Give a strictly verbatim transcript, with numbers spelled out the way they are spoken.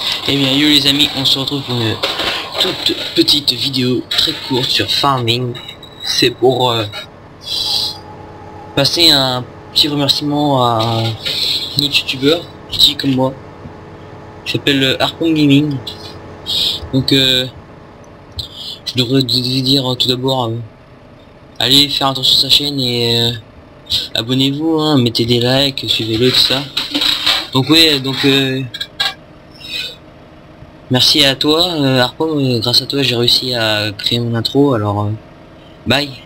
Eh bien yo les amis, on se retrouve pour une toute petite vidéo très courte sur farming. C'est pour euh, passer un petit remerciement à un youtubeur petit comme moi, qui s'appelle Harpon Gaming. Donc euh, je devrais dire tout d'abord euh, allez faire un tour sur sa chaîne et euh, abonnez-vous, hein, mettez des likes, suivez-le, tout ça. Donc ouais, donc euh, merci à toi, euh, Harpon, euh, grâce à toi j'ai réussi à créer mon intro, alors euh, bye.